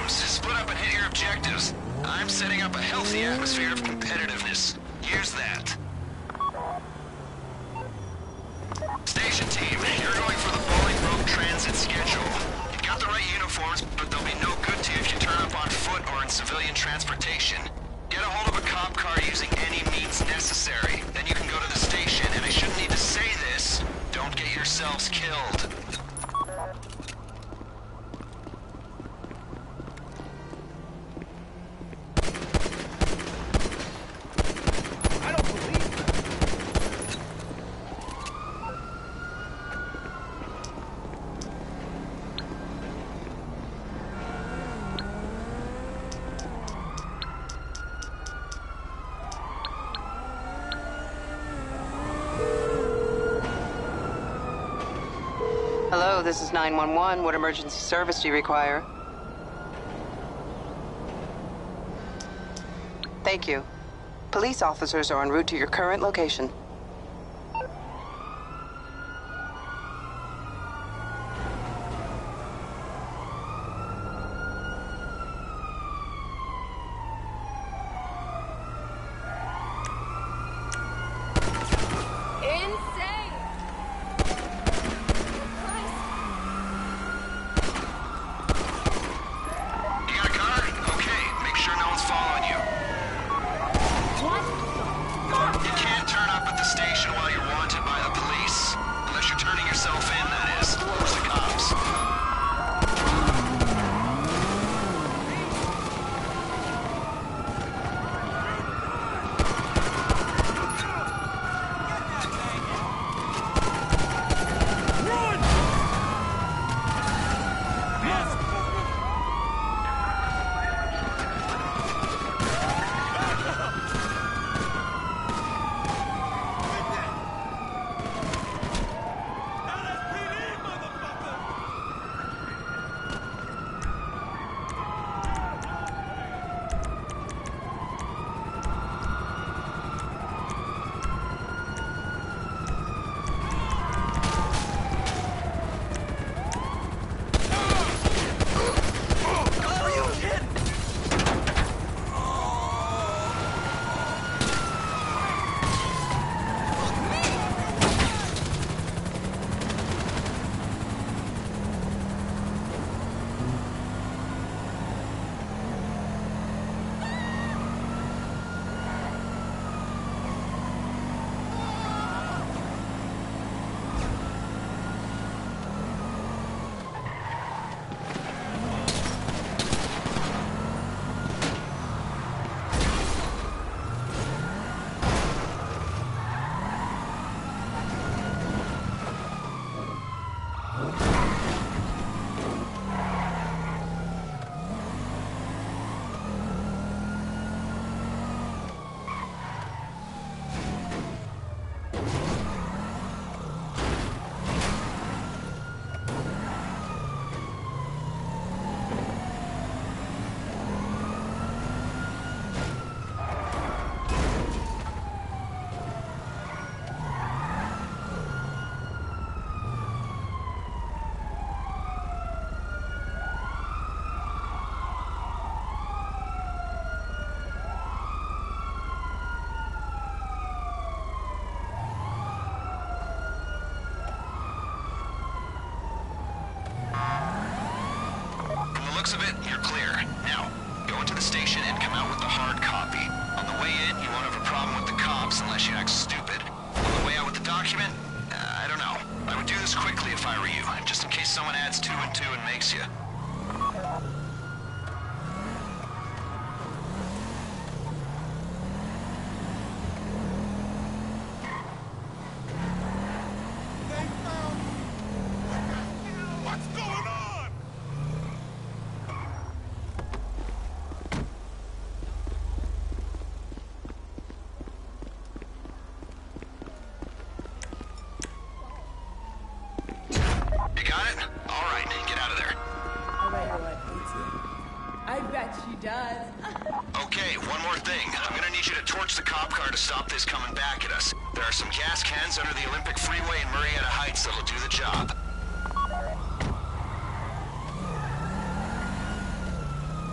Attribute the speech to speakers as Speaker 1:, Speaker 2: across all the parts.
Speaker 1: teams. Split up and hit your objectives. I'm setting up a healthy atmosphere of competitiveness. Here's that. Station team, you're going for the Bolingbroke transit schedule. You got the right uniforms, but they'll be no good to you if you turn up on foot or in civilian transportation. Get a hold of a cop car using any means necessary. Then you can go to the station, and I shouldn't need to say this. Don't get yourselves killed.
Speaker 2: Hello, this is 911. What emergency service do you require? Thank you. Police officers are en route to your current location.
Speaker 1: Of it, you're clear. Now, go into the station and come out with the hard copy. On the way in, you won't have a problem with the cops unless you act stupid. On the way out with the document, I don't know. I would do this quickly if I were you, just in case someone adds 2 and 2 and makes you.
Speaker 3: I bet she does.
Speaker 1: Okay, one more thing. I'm gonna need you to torch the cop car to stop this coming back at us. There are some gas cans under the Olympic Freeway in Marietta Heights that'll do the job.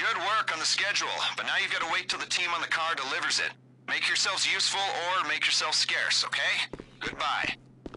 Speaker 1: Good work on the schedule, but now you've got to wait till the team on the car delivers it. Make yourselves useful or make yourselves scarce, okay? Goodbye.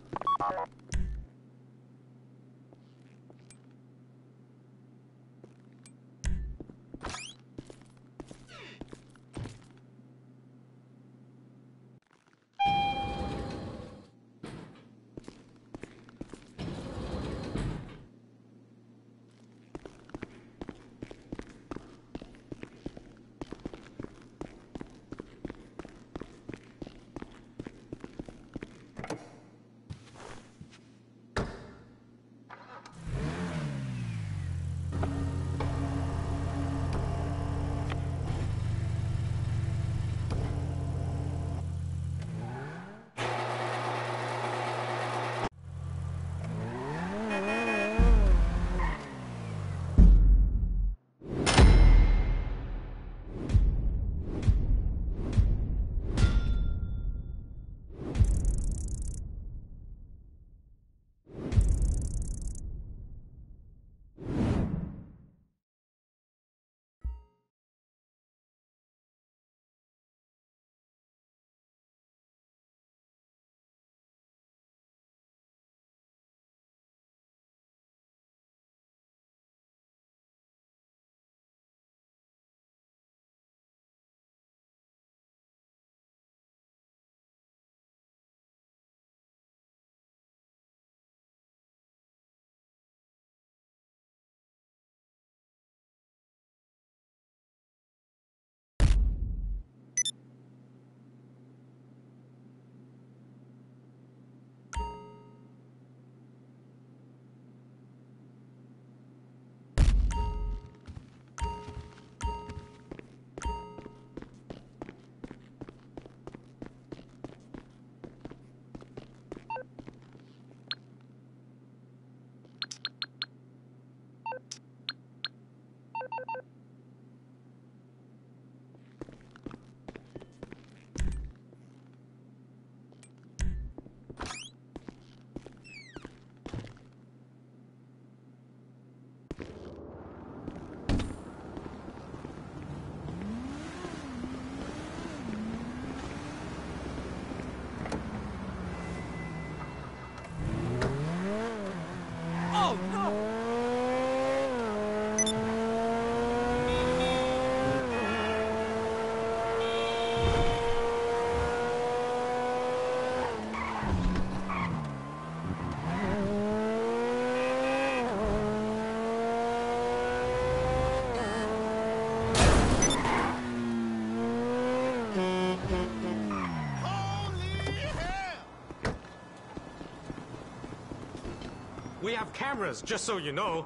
Speaker 3: We have cameras, just so you know.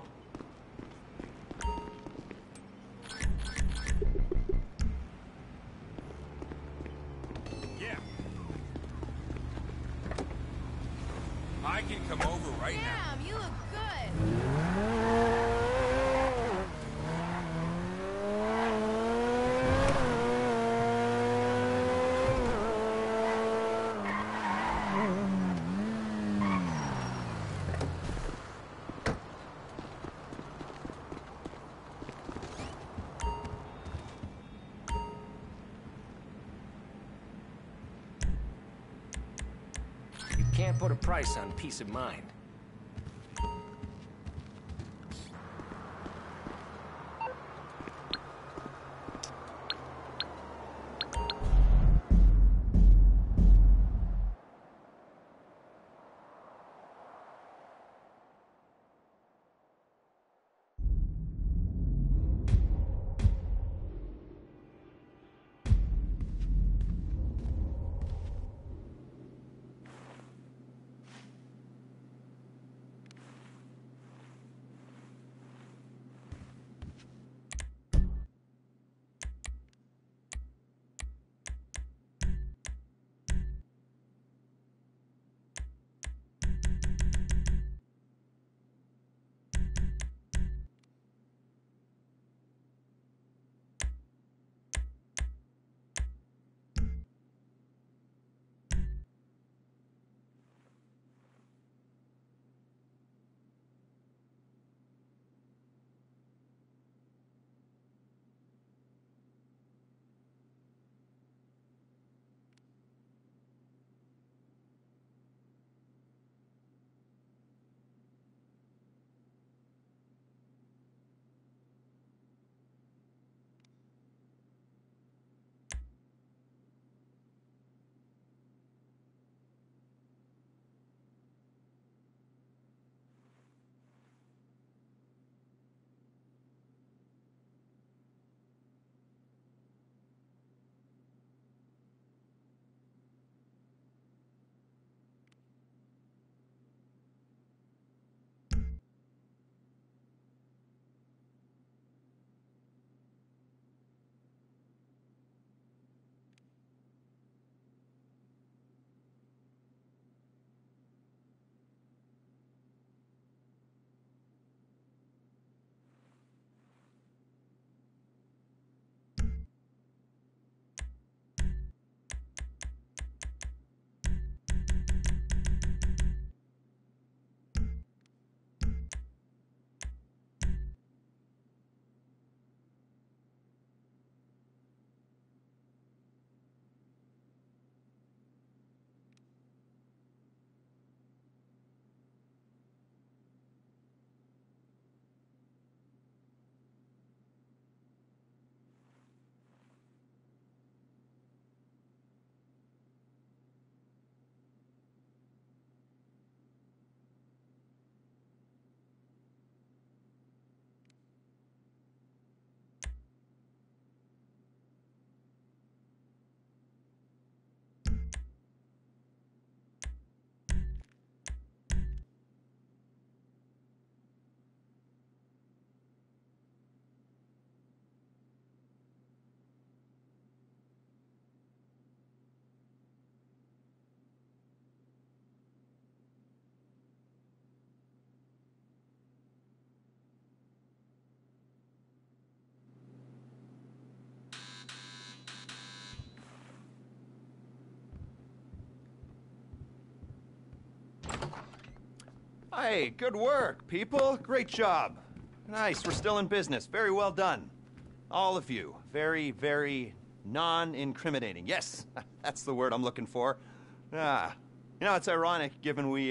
Speaker 4: Yeah. I can come over right now.
Speaker 5: Damn, you look good.
Speaker 3: You can't put a price on peace of mind.
Speaker 6: Hey, good work, people. Great job. Nice, we're still in business. Very well done. All of you. Very, very non-incriminating. Yes, that's the word I'm looking for. You know, it's ironic given we,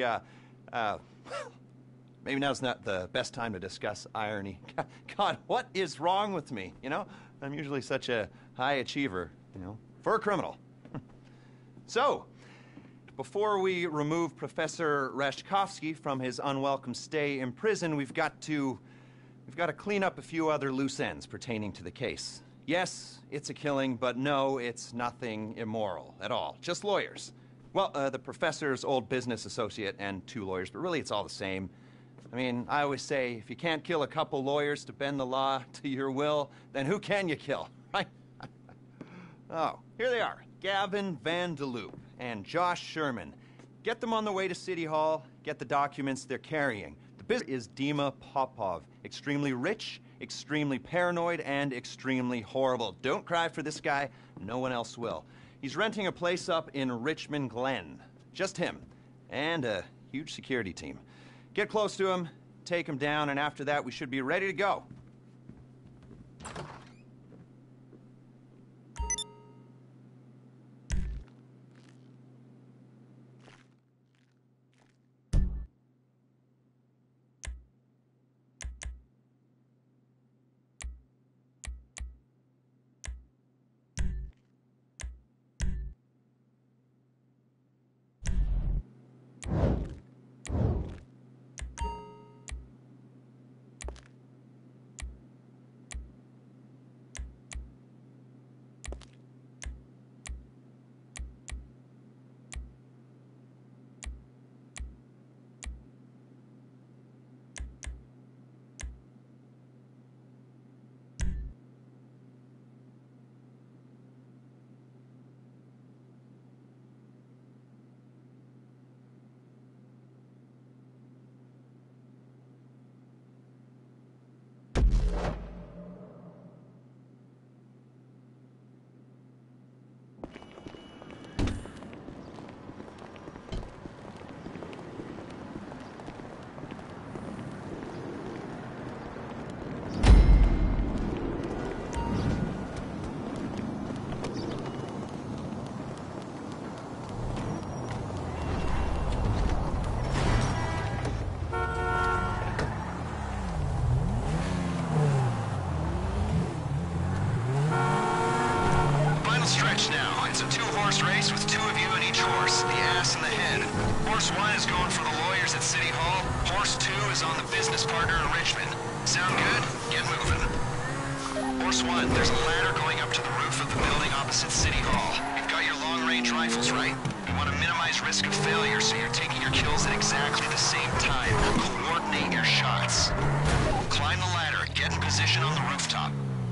Speaker 6: maybe now's not the best time to discuss irony. God, what is wrong with me, you know? I'm usually such a high achiever, you know, for a criminal. So, before we remove Professor Rashkovsky from his unwelcome stay in prison, we've got to clean up a few other loose ends pertaining to the case. Yes, it's a killing, but no, it's nothing immoral at all. Just lawyers. Well, the professor's old business associate and 2 lawyers, but really it's all the same. I mean, I always say, if you can't kill a couple lawyers to bend the law to your will, then who can you kill, right? Oh, here they are. Gavin Van de Loop and Josh Sherman. Get them on the way to City Hall, get the documents they're carrying. The business is Dima Popov. Extremely rich, extremely paranoid, and extremely horrible. Don't cry for this guy, no one else will. He's renting a place up in Richmond Glen. Just him, and a huge security team. Get close to him, take him down, and after that we should be ready to go. Horse 1 is going for the lawyers at City Hall. Horse 2 is on the business partner in Richmond. Sound good? Get moving. Horse 1, there's a ladder going up to the roof of the building opposite City Hall. You've got your long-range rifles, right? You want to minimize risk of failure, so you're taking your kills at exactly the same time. Coordinate your shots. Climb the ladder. Get in position on the rooftop.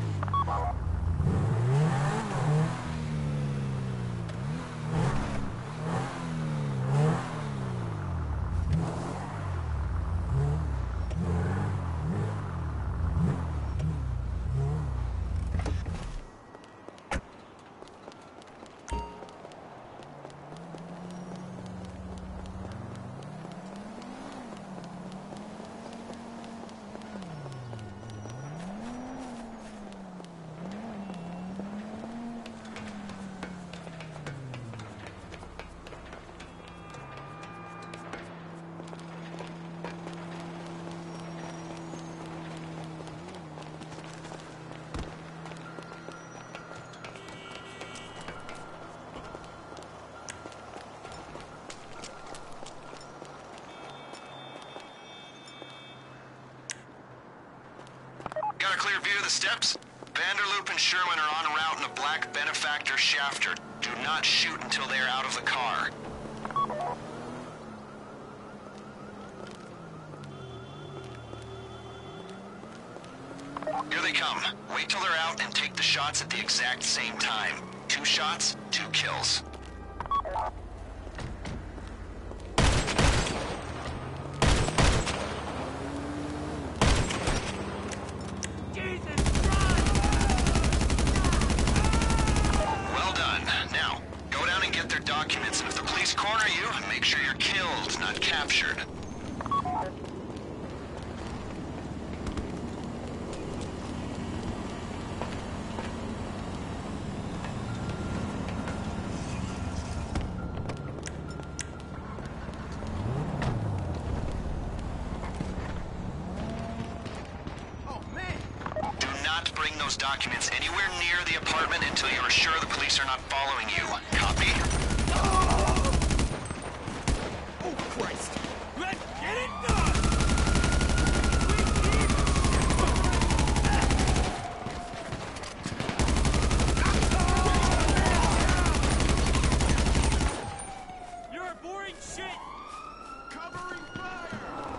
Speaker 6: Got a clear view of the steps? Vanderloop and Sherman are en route in a black Benefactor Shafter. Do not shoot until they are out of the car. Here they come. Wait till they're out and take the shots at the exact same time. 2 shots, 2 kills. Documents, and if the police corner you, make sure you're killed, not captured.
Speaker 1: documents anywhere near the apartment until you are sure the police are not following you. Copy?
Speaker 4: Oh, Christ! Let's get it done! You're a boring shit! Covering fire!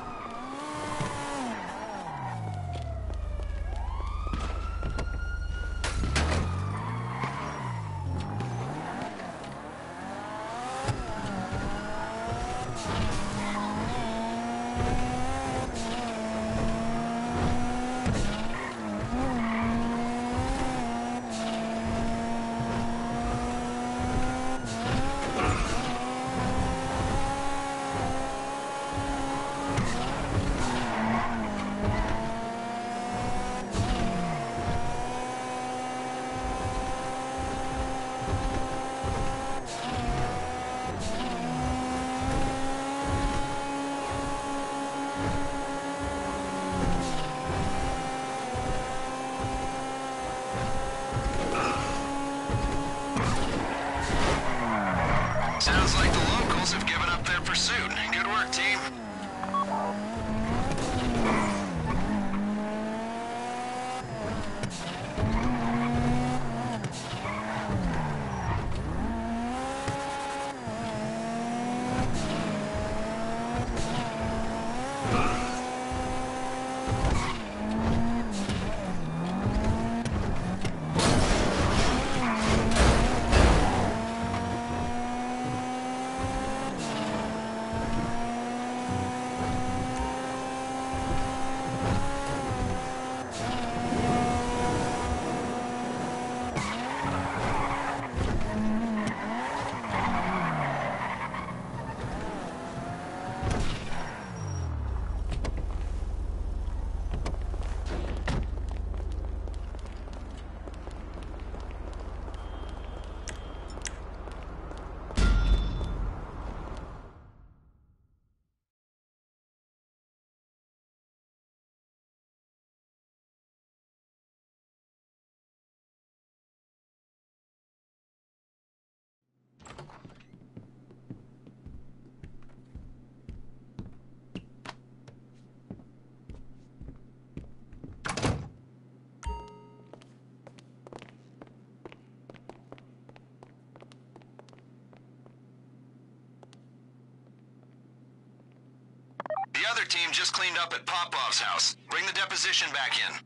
Speaker 1: Sounds like the locals have given up their pursuit. Good work, team. The other team just cleaned up at Popov's house. Bring the deposition back in.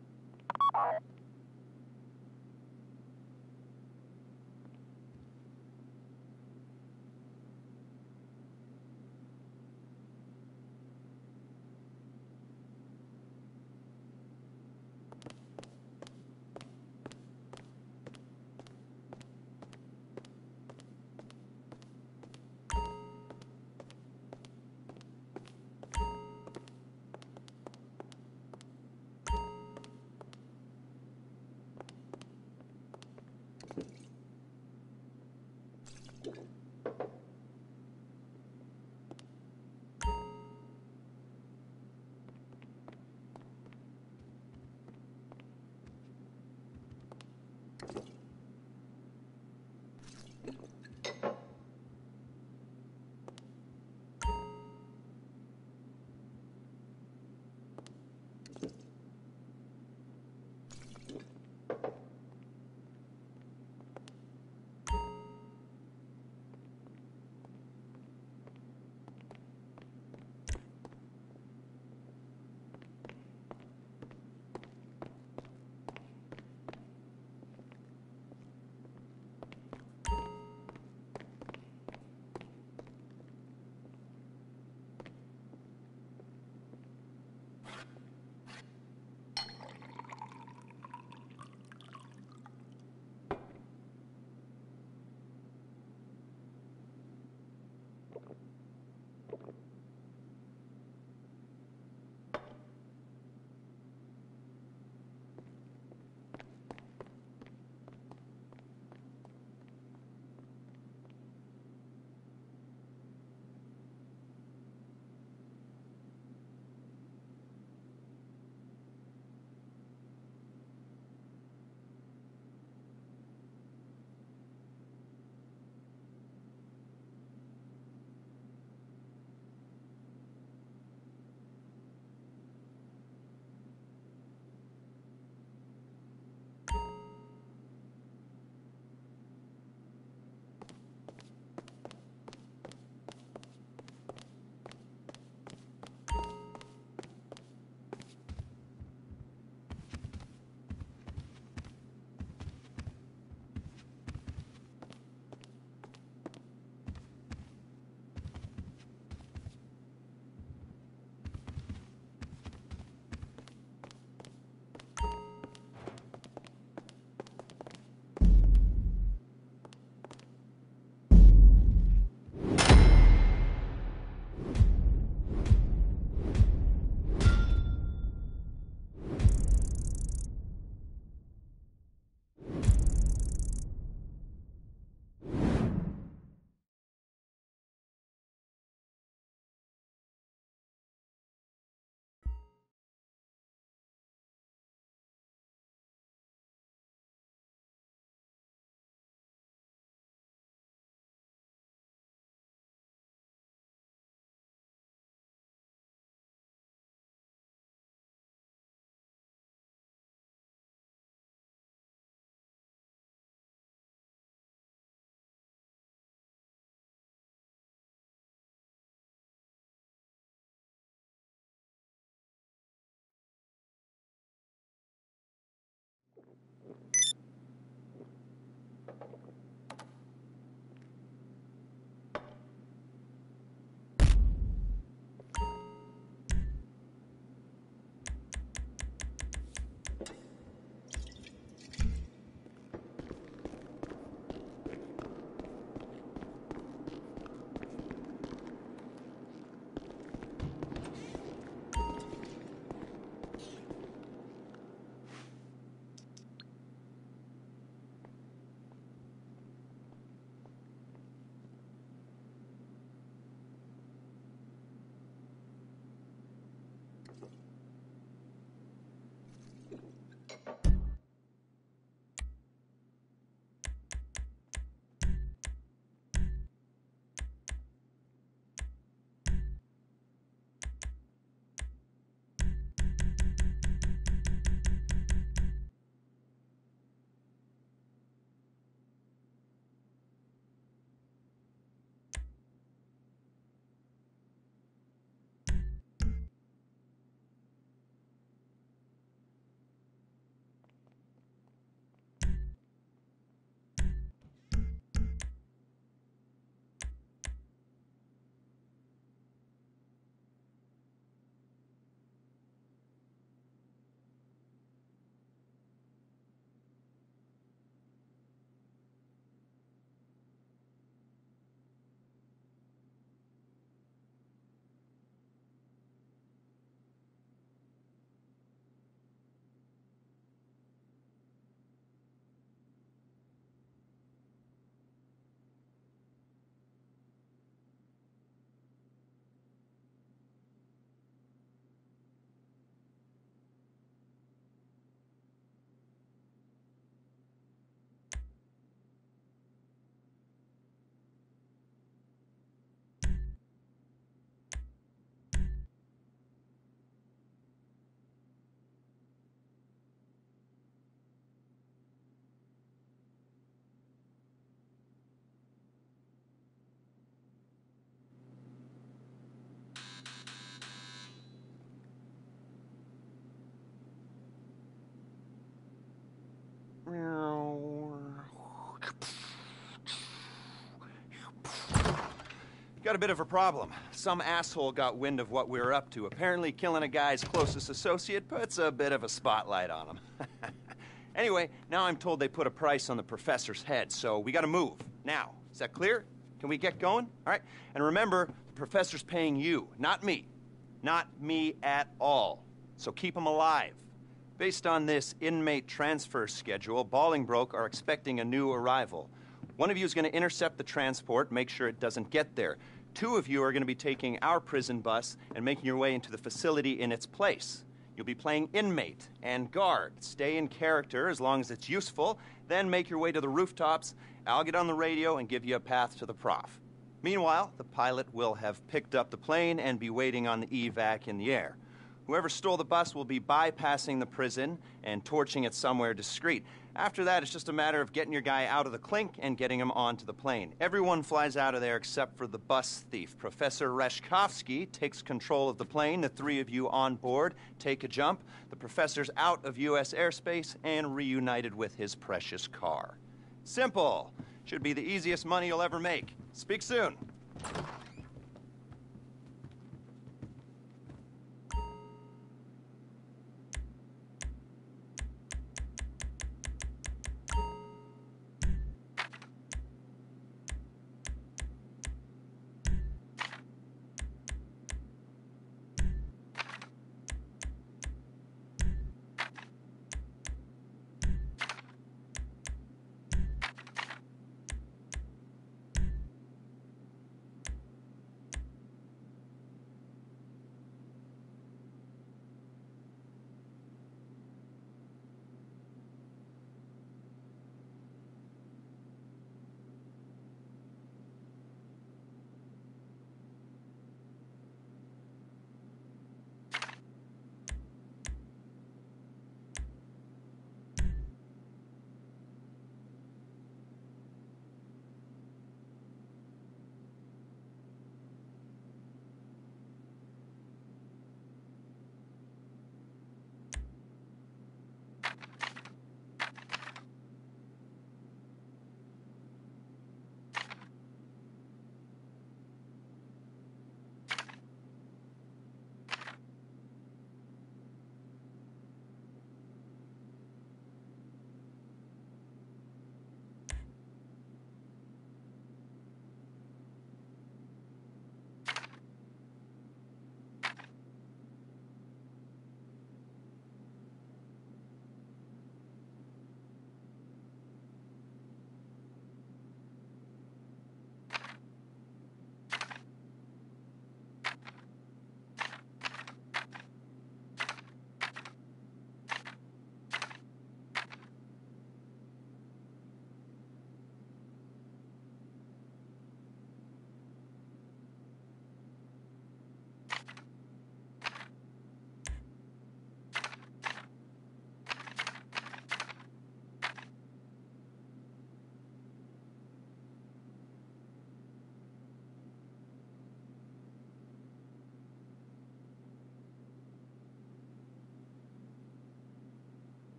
Speaker 6: Got a bit of a problem. Some asshole got wind of what we were up to. Apparently killing a guy's closest associate puts a bit of a spotlight on him. Anyway, now I'm told they put a price on the professor's head, so we gotta move. Now, is that clear? Can we get going? All right? And remember, the professor's paying you, not me. Not me at all. So keep him alive. Based on this inmate transfer schedule, Bolingbroke are expecting a new arrival. One of you is going to intercept the transport, make sure it doesn't get there. 2 of you are going to be taking our prison bus and making your way into the facility in its place. You'll be playing inmate and guard. Stay in character as long as it's useful, then make your way to the rooftops. I'll get on the radio and give you a path to the prof. Meanwhile, the pilot will have picked up the plane and be waiting on the evac in the air. Whoever stole the bus will be bypassing the prison and torching it somewhere discreet. After that, it's just a matter of getting your guy out of the clink and getting him onto the plane. Everyone flies out of there except for the bus thief. Professor Reshkovsky takes control of the plane. The 3 of you on board take a jump. The professor's out of U.S. airspace and reunited with his precious car. Simple. Should be the easiest money you'll ever make. Speak soon.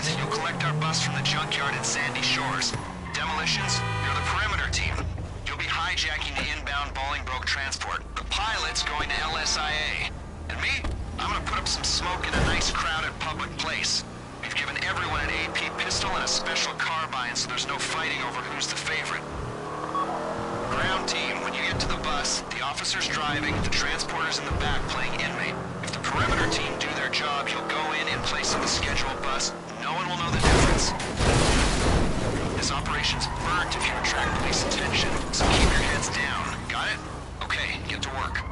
Speaker 1: Alpha, you'll collect our bus from the junkyard in Sandy Shores. Demolitions, you're the perimeter team. You'll be hijacking the inbound Bolingbroke transport. The pilot's going to LSIA. And me? I'm gonna put up some smoke in a nice crowded public place. We've given everyone an AP pistol and a special carbine, so there's no fighting over who's the favorite. Ground team, when you get to the bus, the officer's driving, the transporter's in the back playing inmate. If the perimeter team do their job, you'll go in place of the scheduled bus. No one will know the difference. This operation's burnt if you attract police attention, so keep your heads down. Got it? Okay, get to work.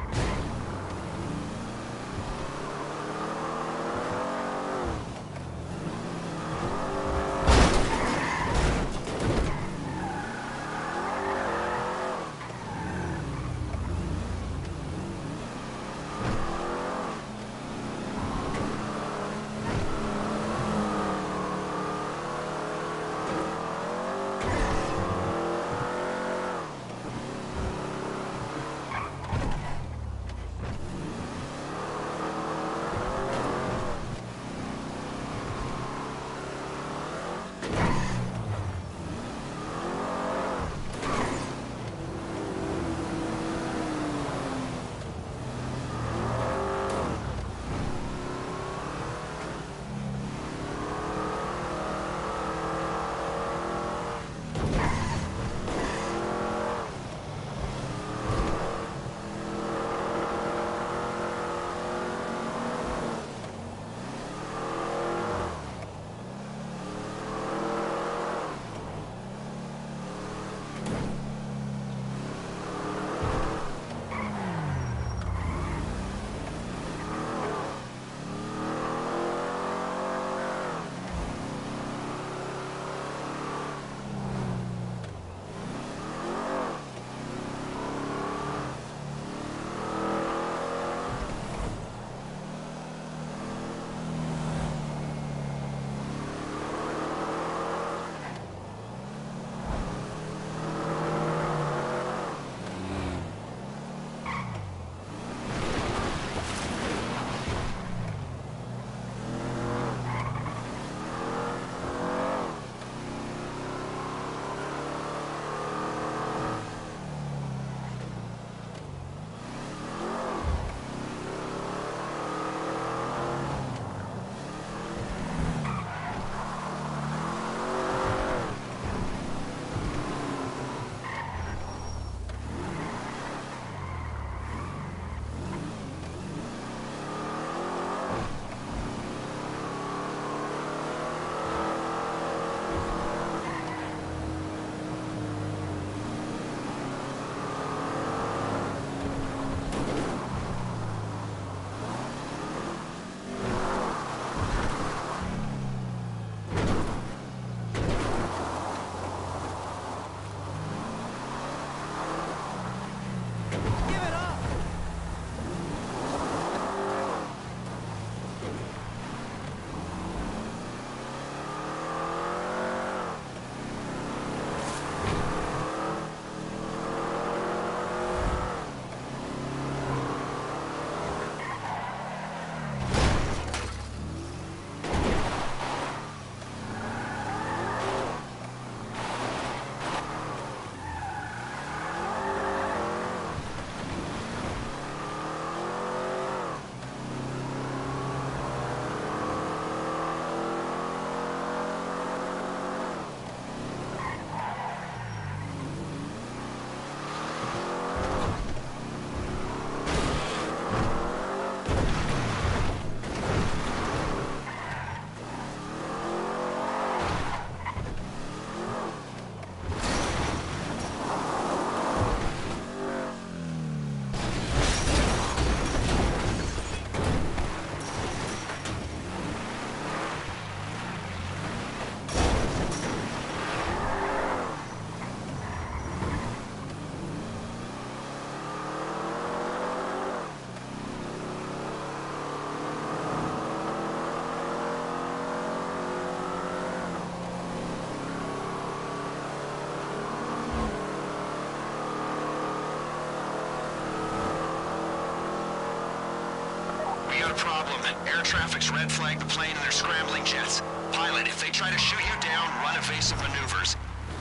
Speaker 1: Air traffic's red flagged the plane and they're scrambling jets. Pilot, if they try to shoot you down, run evasive maneuvers.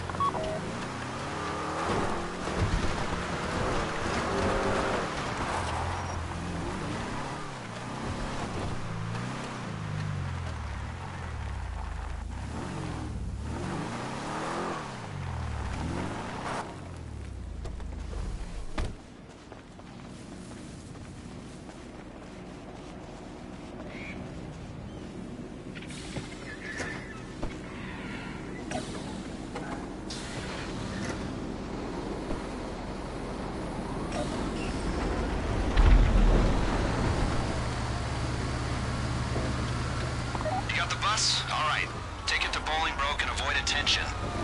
Speaker 1: Got the bus? All right. Take it to Bolingbroke and avoid attention.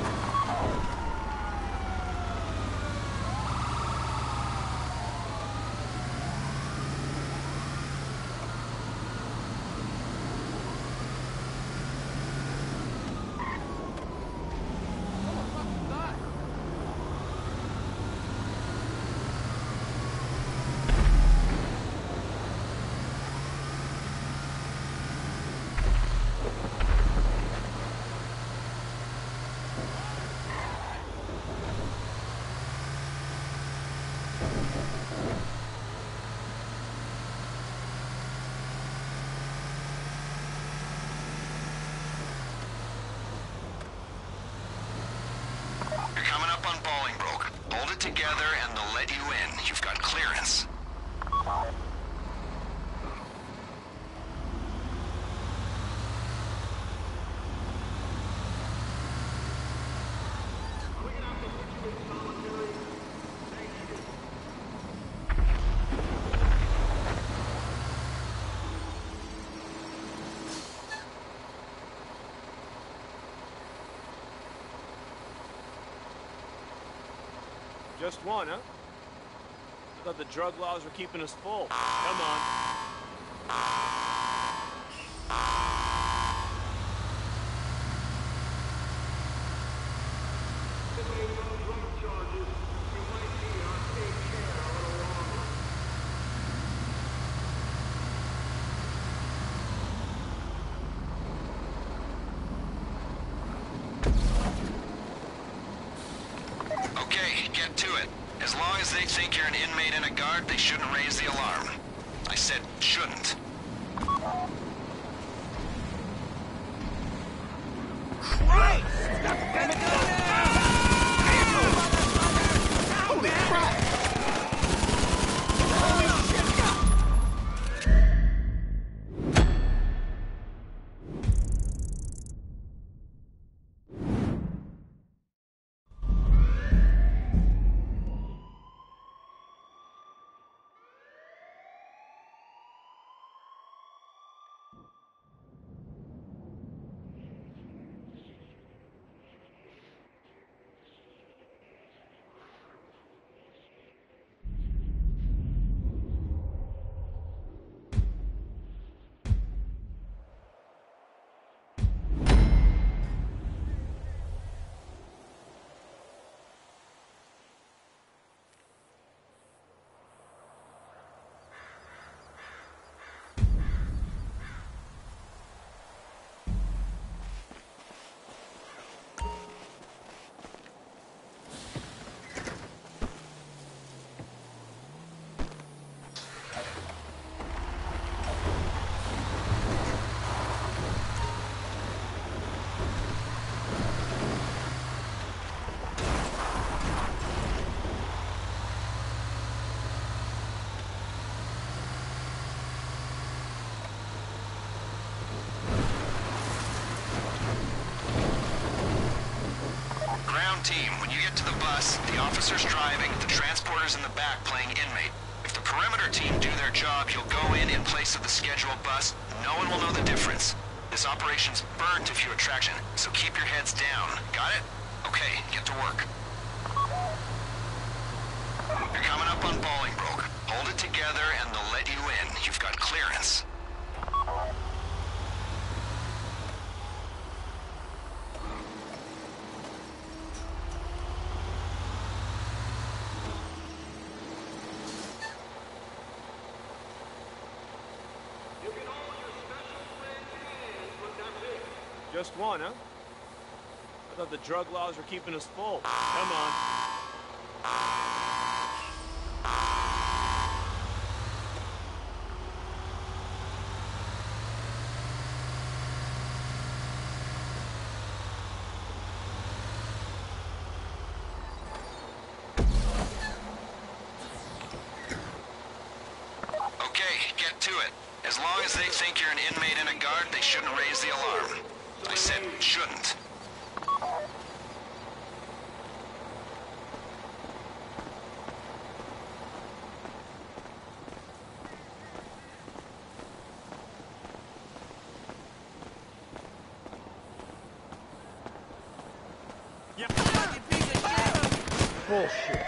Speaker 1: You're coming up on Bolingbroke. Hold it together and they'll let you in. You've got clearance.
Speaker 7: Just one, huh? I thought the drug laws were keeping us full. Come on.
Speaker 1: Okay, get to it. As long as they think you're an inmate in a guard, they shouldn't raise the alarm. I said shouldn't.
Speaker 2: Holy crap!
Speaker 1: Team, when you get to the bus, the officer's driving, the transporter's in the back playing inmate. If the perimeter team do their job, you'll go in place of the scheduled bus. No one will know the difference. This operation's burnt if you attraction, so keep your heads down. Got it? Okay, get to work. You're coming up on Bolingbroke. Hold it together and they'll let you in. You've got clearance.
Speaker 7: Just one, huh? I thought the drug laws were keeping us full. Come on.
Speaker 1: Okay, get to it. As long as they think you're an inmate and a guard, they shouldn't raise the alarm. I said shouldn't.
Speaker 8: Bullshit.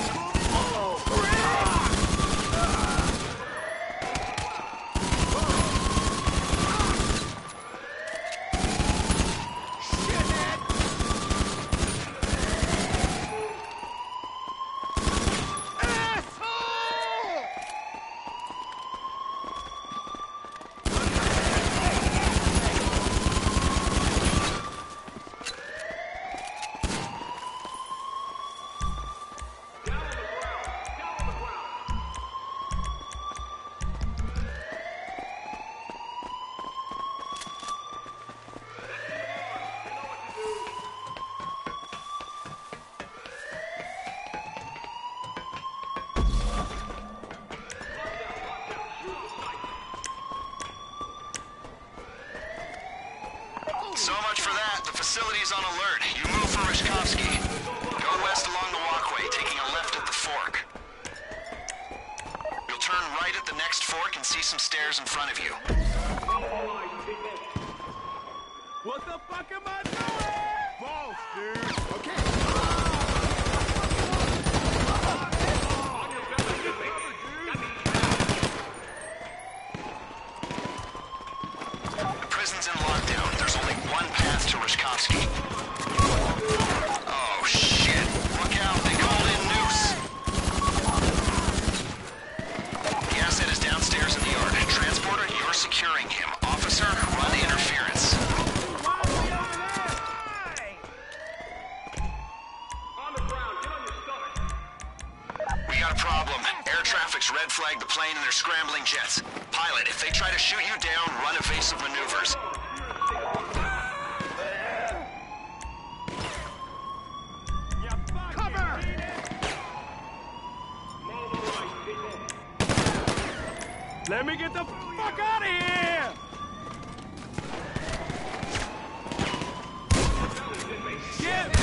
Speaker 1: So much for that. The facility's on alert. You move for Rishkovsky. Go west along the walkway, taking a left at the fork. You'll turn right at the next fork and see some stairs in front of you.
Speaker 4: What the fuck am I doing? False, dude. Okay.
Speaker 1: The prison's in lockdown. There's only one path to Rishkovsky. Oh, shit. Look out. They called in Noose. The asset is downstairs in the yard. Transporter, you're securing him. Officer, run interference. We got a problem. Air traffic's red flagged the plane and they're scrambling jets. Pilot, if they try to shoot you down, run evasive maneuvers.
Speaker 4: Cover! Let me get the fuck out of here! Get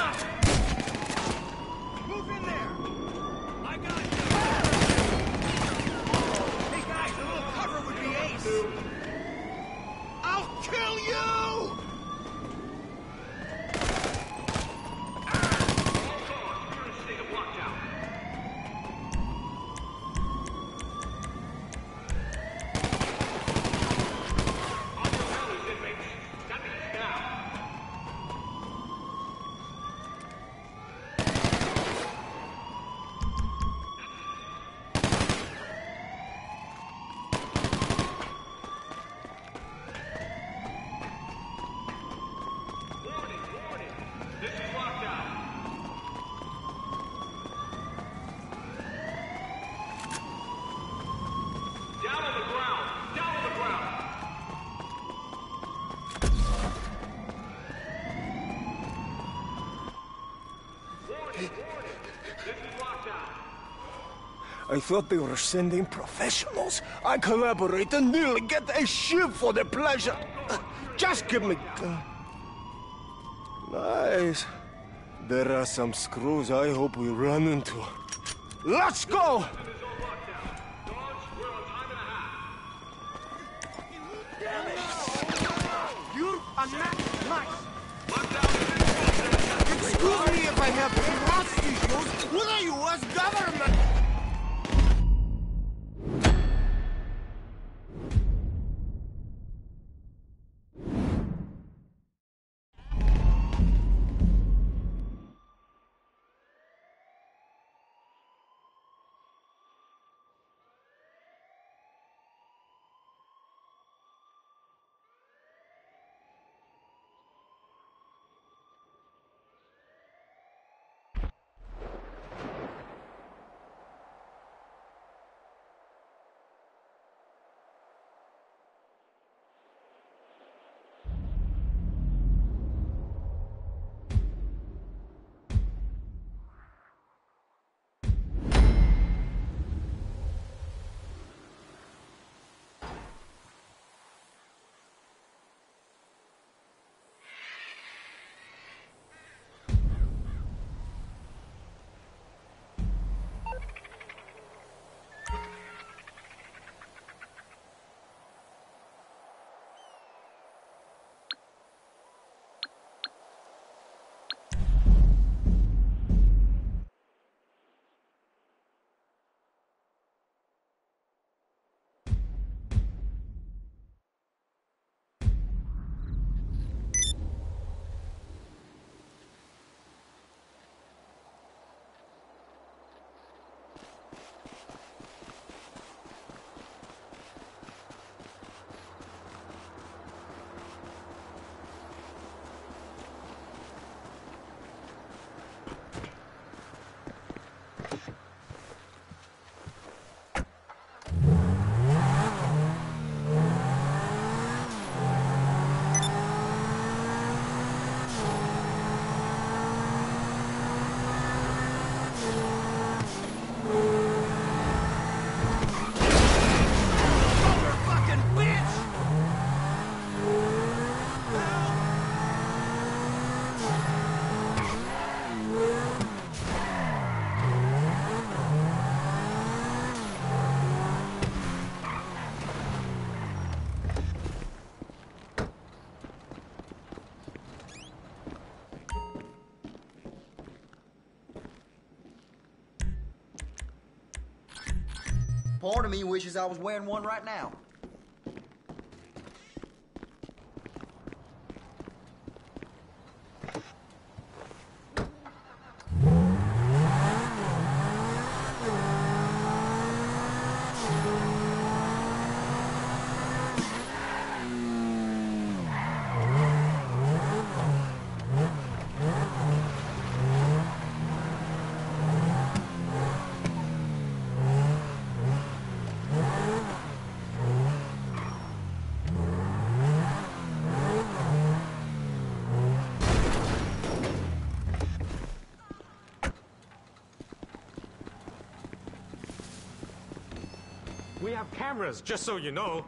Speaker 4: move in there! I got you! Hey guys, a little cover would be ace! I'll kill you! I thought they were sending professionals. I collaborate and nearly get a ship for the pleasure. Just give me... Nice. There are some screws I hope we run into. Let's go! You are not nice. Excuse me if I have trust issues with the U.S. government.
Speaker 9: Part of me wishes I was wearing one right now.
Speaker 3: We have cameras, just so you know.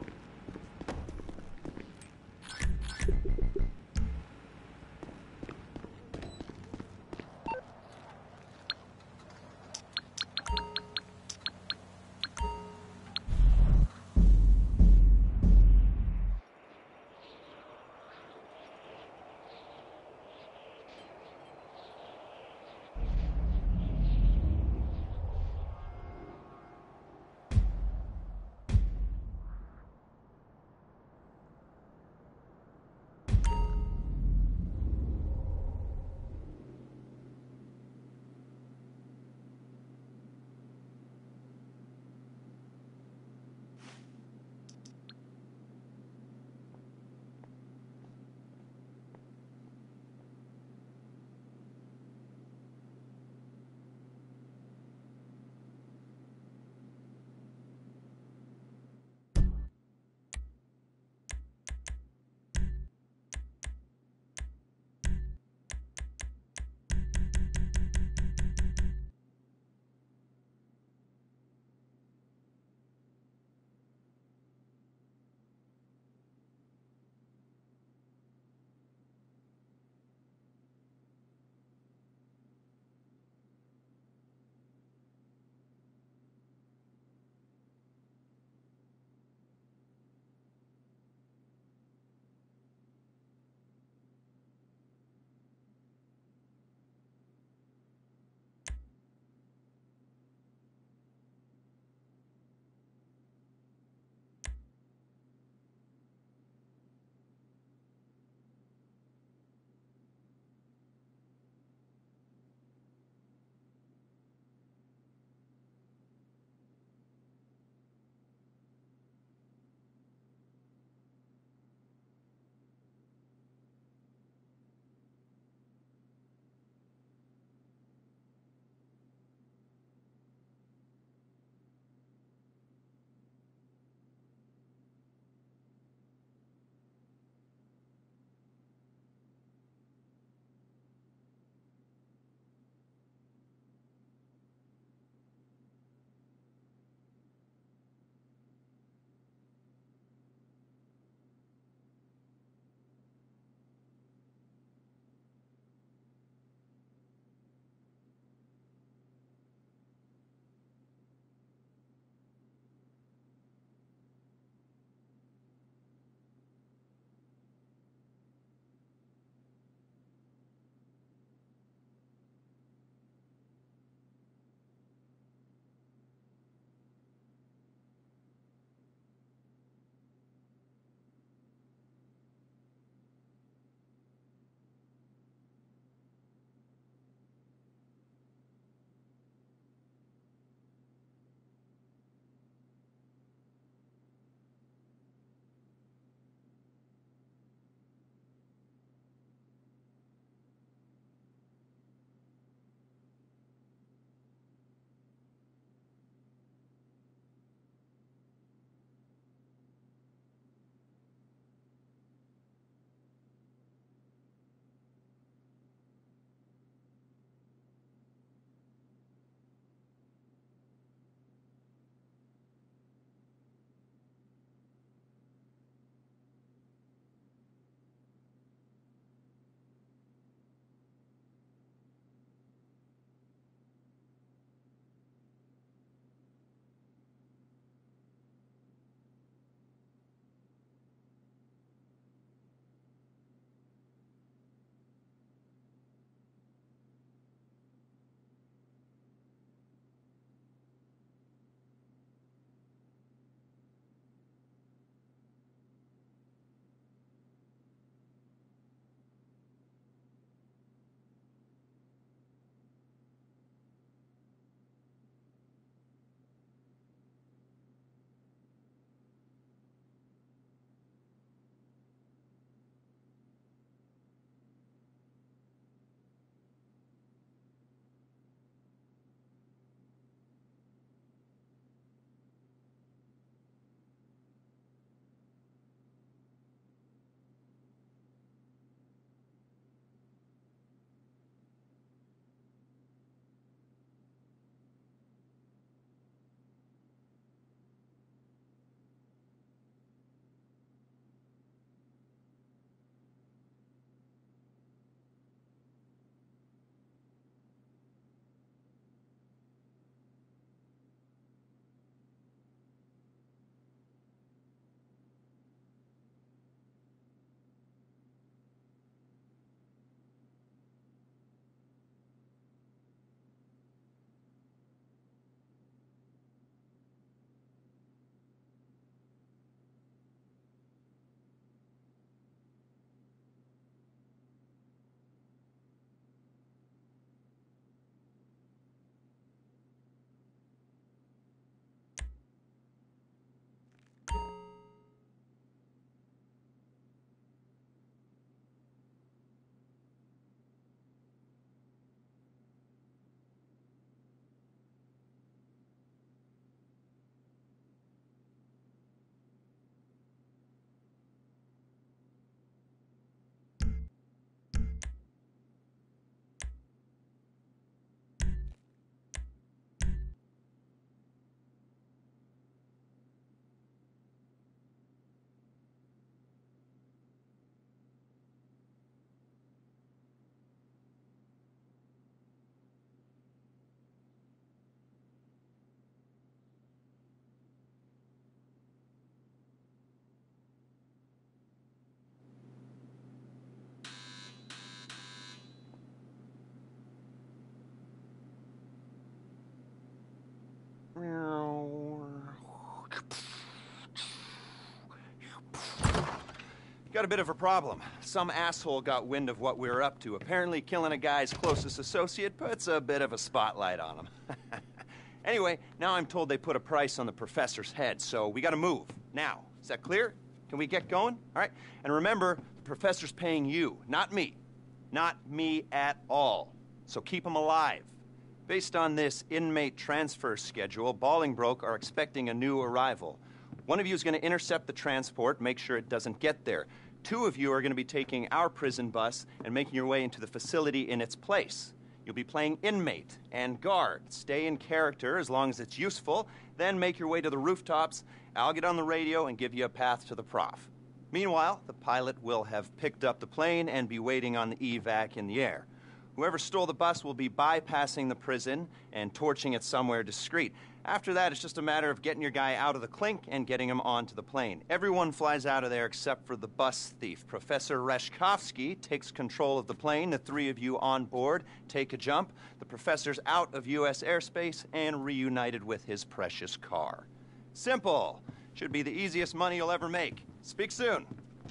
Speaker 6: Got a bit of a problem. Some asshole got wind of what we were up to. Apparently killing a guy's closest associate puts a bit of a spotlight on him. Anyway, now I'm told they put a price on the professor's head, so we gotta move. Now, is that clear? Can we get going? All right? And remember, the professor's paying you, not me. Not me at all. So keep him alive. Based on this inmate transfer schedule, Bolingbroke are expecting a new arrival. One of you is going to intercept the transport, make sure it doesn't get there. 2 of you are going to be taking our prison bus and making your way into the facility in its place. You'll be playing inmate and guard. Stay in character as long as it's useful, then make your way to the rooftops. I'll get on the radio and give you a path to the prof. Meanwhile, the pilot will have picked up the plane and be waiting on the evac in the air. Whoever stole the bus will be bypassing the prison and torching it somewhere discreet. After that, it's just a matter of getting your guy out of the clink and getting him onto the plane. Everyone flies out of there except for the bus thief. Professor Reshkovsky takes control of the plane. The 3 of you on board take a jump. The professor's out of U.S. airspace and reunited with his precious car. Simple. Should be the easiest money you'll ever make. Speak soon.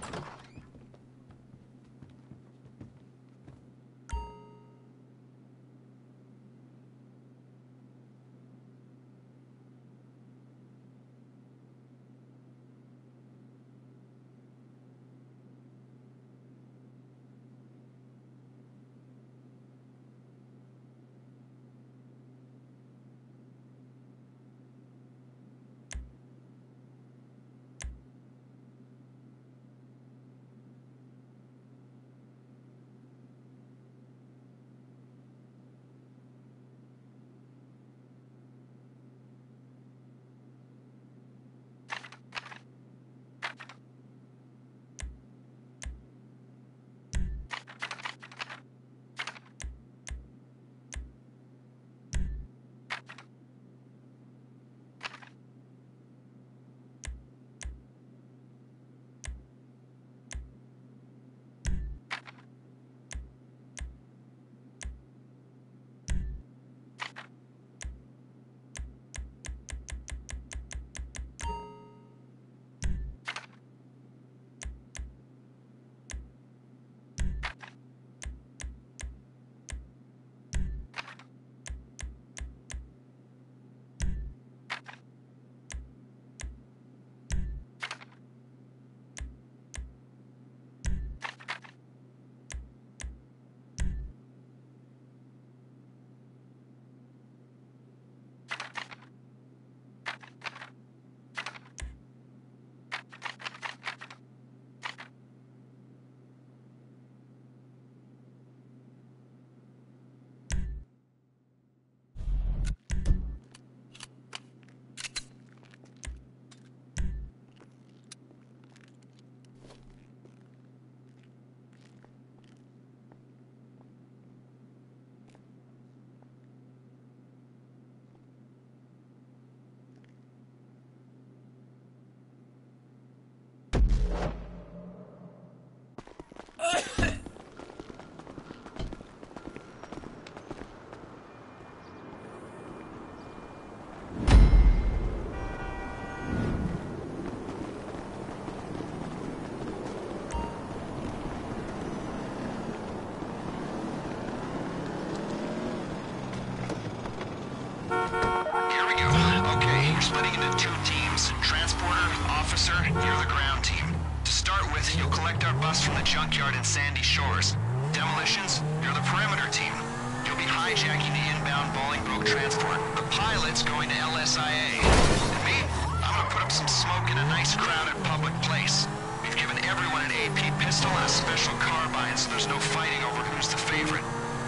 Speaker 1: You'll collect our bus from the junkyard in Sandy Shores. Demolitions, you're the perimeter team. You'll be hijacking the inbound Bolingbroke transport. The pilot's going to LSIA. And me, I'm gonna put up some smoke in a nice crowded public place. We've given everyone an AP pistol and a special carbine, so there's no fighting over who's the favorite.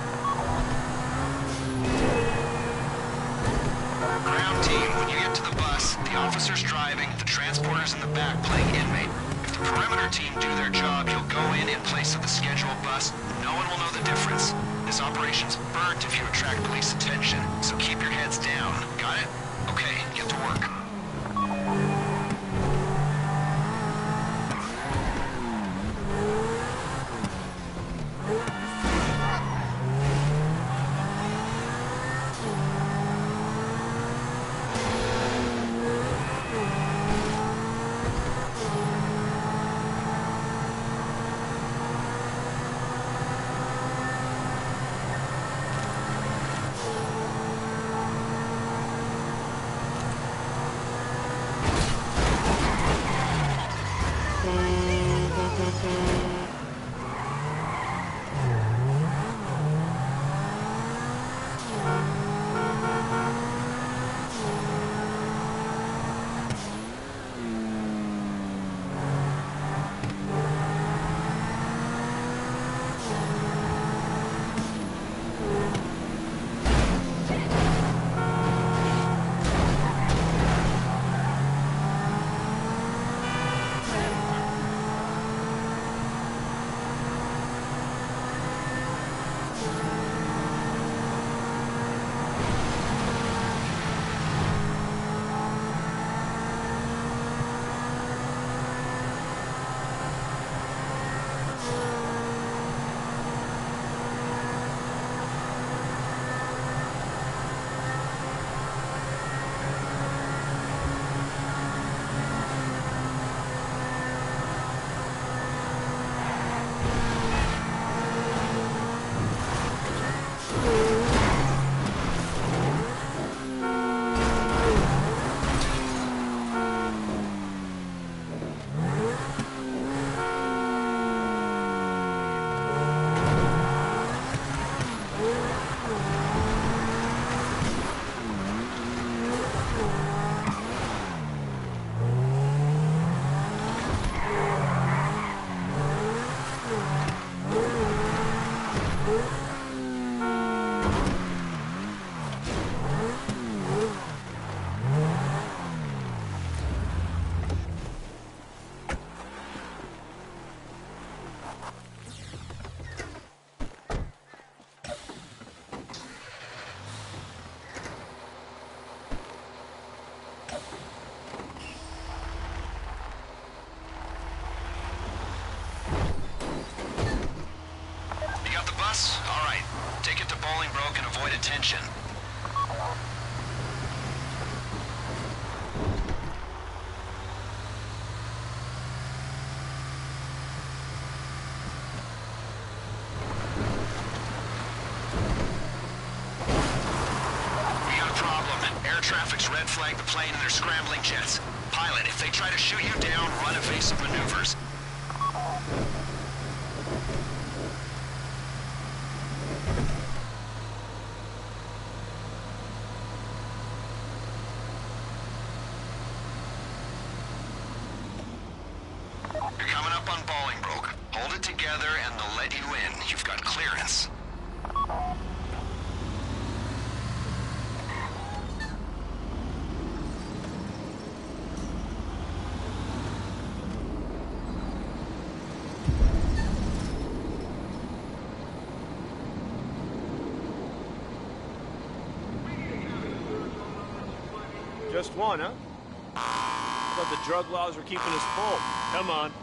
Speaker 1: Ground team, when you get to the bus, the officer's driving, the transporter's in the back playing inmate. If the perimeter team do their job, you'll go in place of the scheduled bus. No one will know the difference. This operation's burnt if you attract police attention, so keep your heads down. Got it? Okay, get to work. All right. Take it to Bolingbroke and avoid attention. We got a problem. Air traffic's red flagged the plane and they're scrambling jets. Pilot, if they try to shoot you down, run evasive maneuvers. You're coming up on Bolingbroke. Hold it together and they'll let you in. You've got clearance.
Speaker 7: Just one, huh? I thought the drug laws were keeping us full. Come on.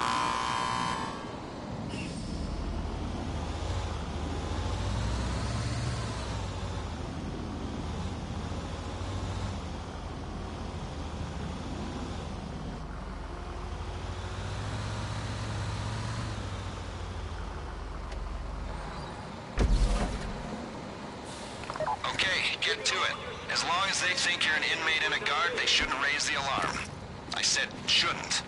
Speaker 1: Okay, get to it. As long as they think you're an inmate in a guard, they shouldn't raise the alarm. I said shouldn't.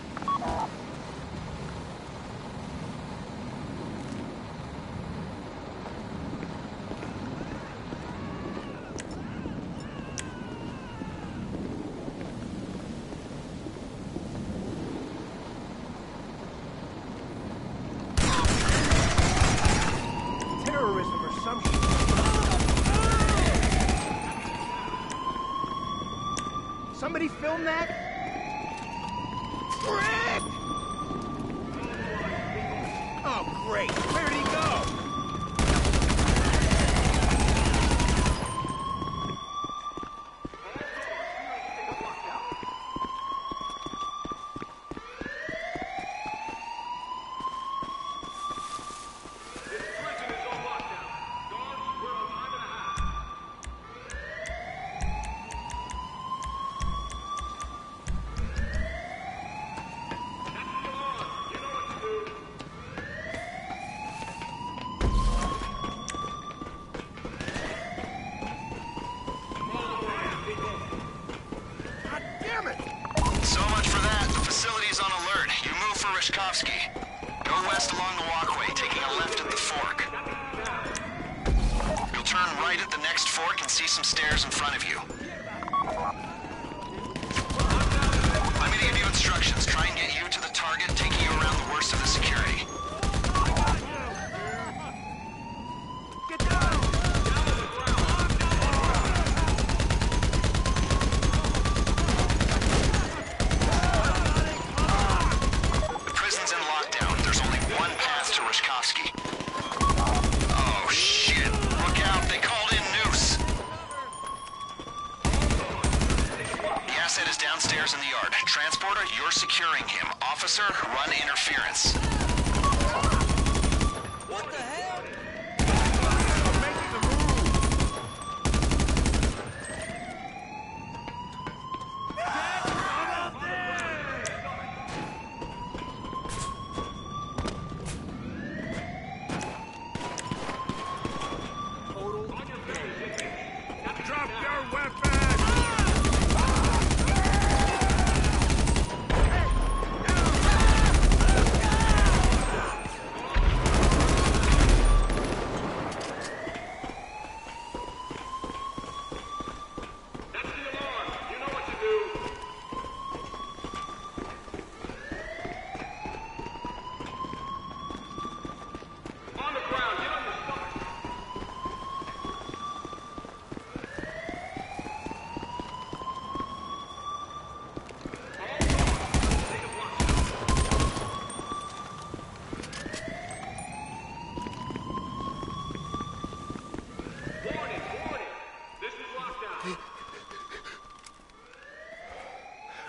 Speaker 4: Terrorism or some shit. Somebody film that? Frick! Oh, great. Where'd he go?
Speaker 1: So much for that. The facility's on alert. You move for Rishkovsky. Go west along the walkway, taking a left at the fork. You'll turn right at the next fork and see some stairs in front of you. I'm gonna give you instructions. Try and get you to the target, taking you around the worst of the security.
Speaker 4: Get down!
Speaker 1: The prison's in lockdown. There's only one path to Rishkovsky. Oh, shit. Look out. They called in Noose. The asset is downstairs in the yard. Transporter, you're securing him. Officer, run interference.
Speaker 9: What the hell?
Speaker 4: Drop your weapon!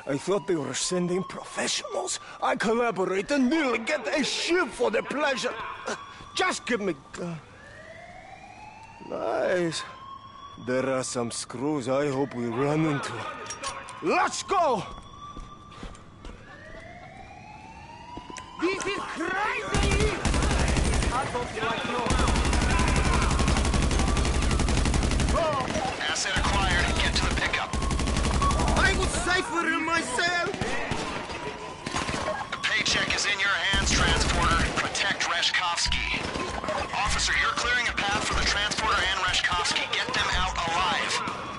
Speaker 4: I thought they were sending professionals. I collaborate and nearly get a ship for the pleasure. Just give me... Nice. There are some screws I hope we run into. Let's go! This is crazy!
Speaker 1: Asset acquired. Get to the pickup.
Speaker 4: I was safer myself!
Speaker 1: The paycheck is in your hands, Transporter. Protect Reshkovsky. Officer, you're clearing a path for the Transporter and Reshkovsky. Get them out alive.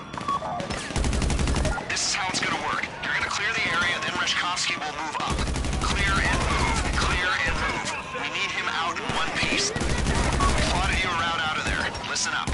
Speaker 1: This is how it's gonna work. You're gonna clear the area, then Reshkovsky will move up. Clear and move. Clear and move. We need him out in one piece. We plotted you a route out of there. Listen up.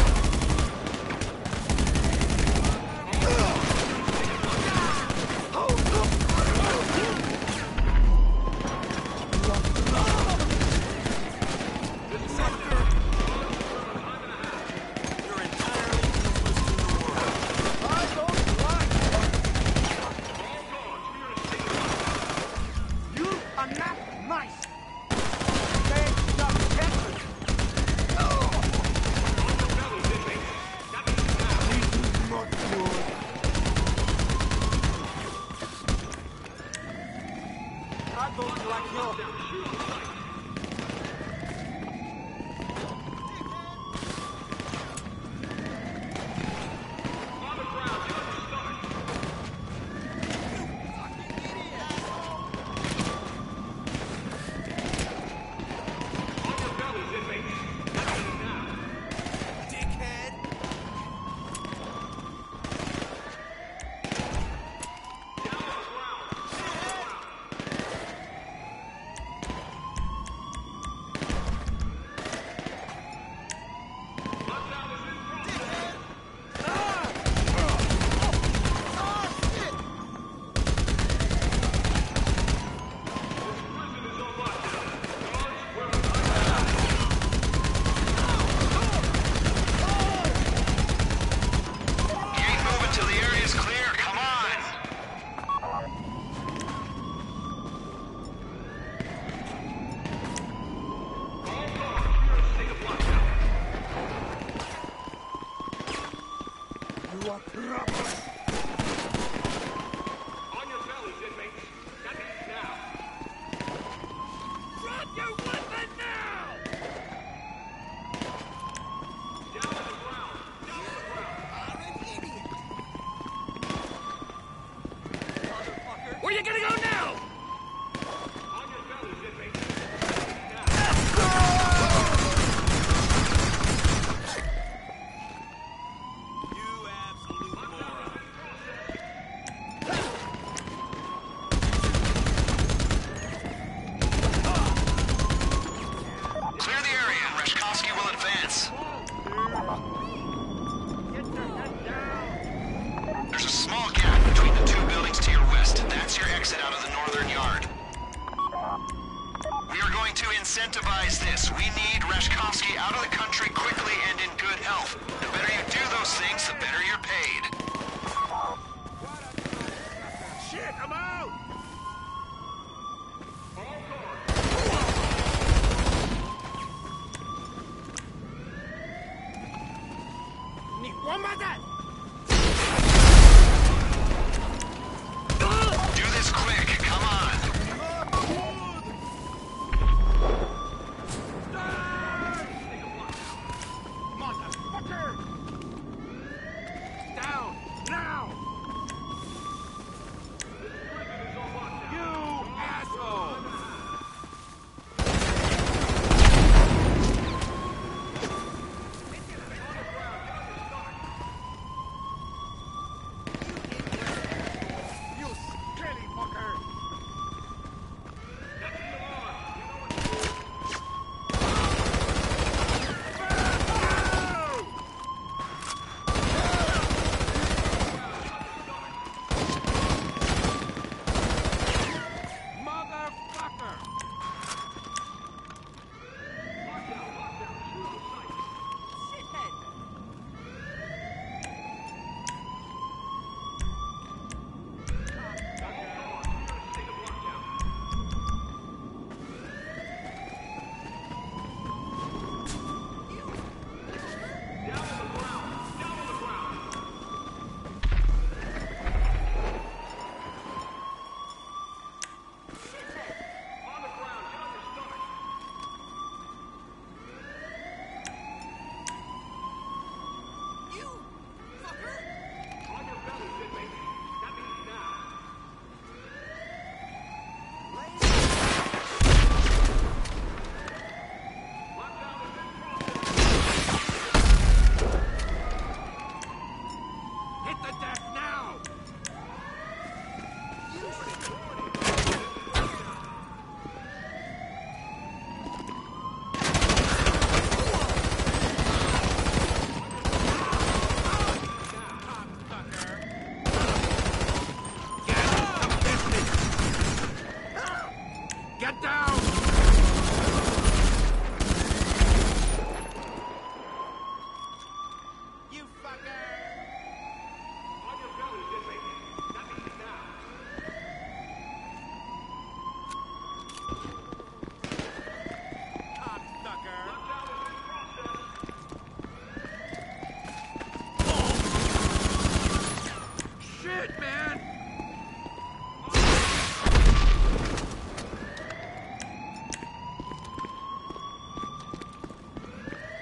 Speaker 3: Where you gonna go now?
Speaker 1: Clear the area and Reshkovsky will advance. There's a small gap between the two buildings to your west. That's your exit out of the northern yard. We are going to incentivize this. We need Reshkovsky out of the country quickly and in good health. The better you do those things, the better you're paid.
Speaker 3: Shit, I'm out! One more that!
Speaker 1: Do this quick. Come on.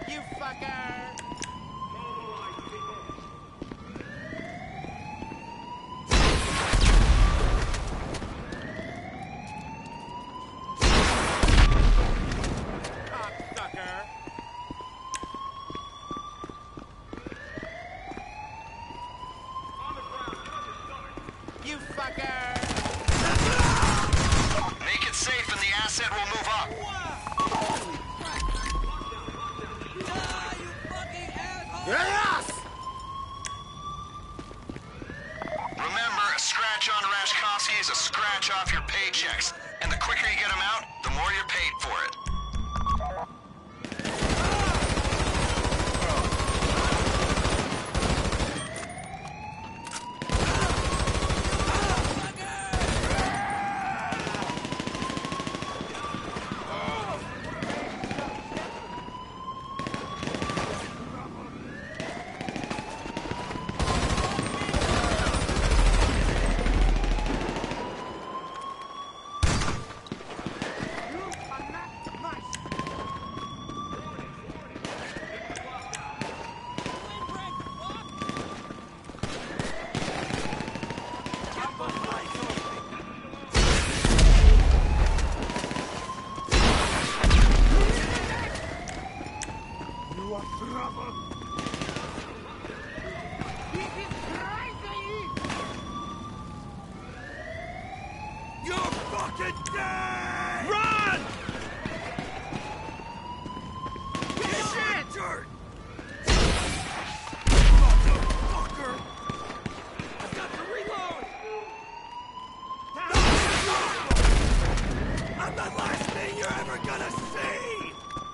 Speaker 3: You fucker! Cocksucker! You fucker!
Speaker 1: Make it safe and the asset will move up.
Speaker 3: Yes!
Speaker 1: Remember, a scratch on Rashkovsky is a scratch off your paychecks. And the quicker you get them out, the more you're paid for it.
Speaker 3: Run!
Speaker 4: I'm the last thing you're ever gonna see!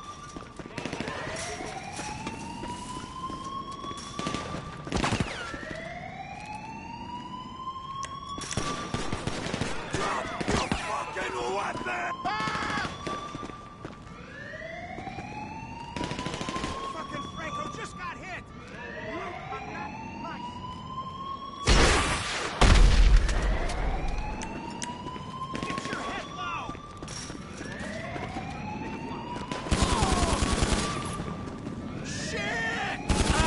Speaker 4: Drop your fucking weapon!
Speaker 3: Fucking Franco just got hit! Get your head low! Shit!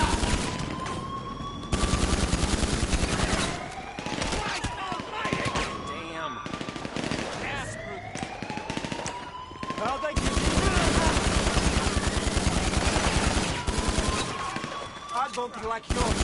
Speaker 3: Damn. Ass brute.
Speaker 4: How'd they get you? I don't like yours.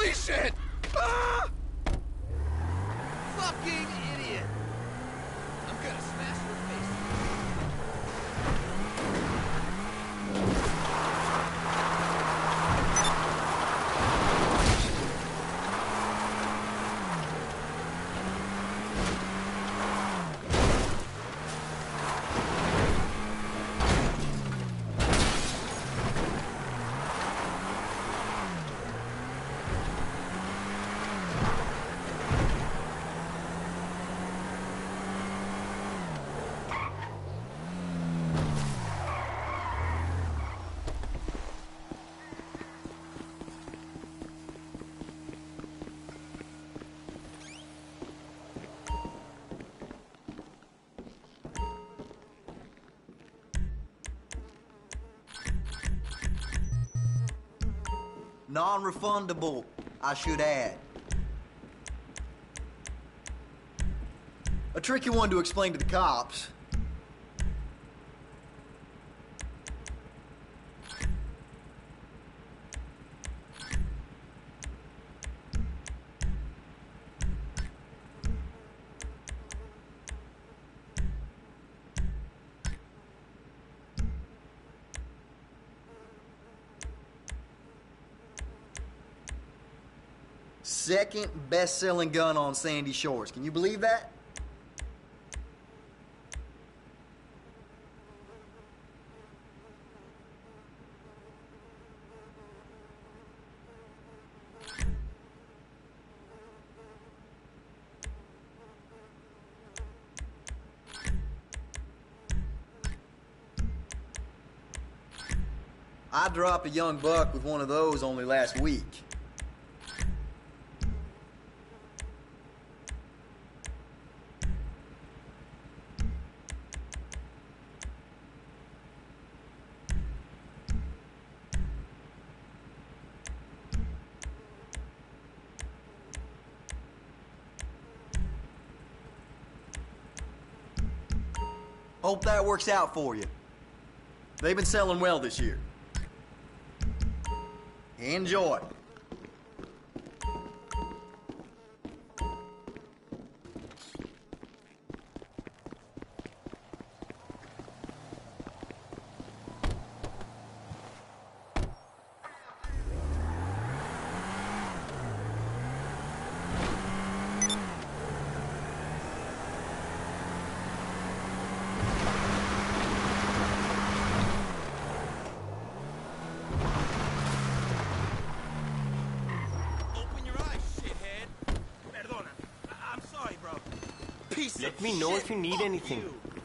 Speaker 4: Holy shit! Ah!
Speaker 10: Fucking idiot! I'm gonna smash your face.
Speaker 9: Non-refundable, I should add. A tricky one to explain to the cops. Second best-selling gun on Sandy Shores. Can you believe that? I dropped a young buck with one of those only last week. Hope that works out for you. They've been selling well this year. Enjoy.
Speaker 3: Let me know if you need anything.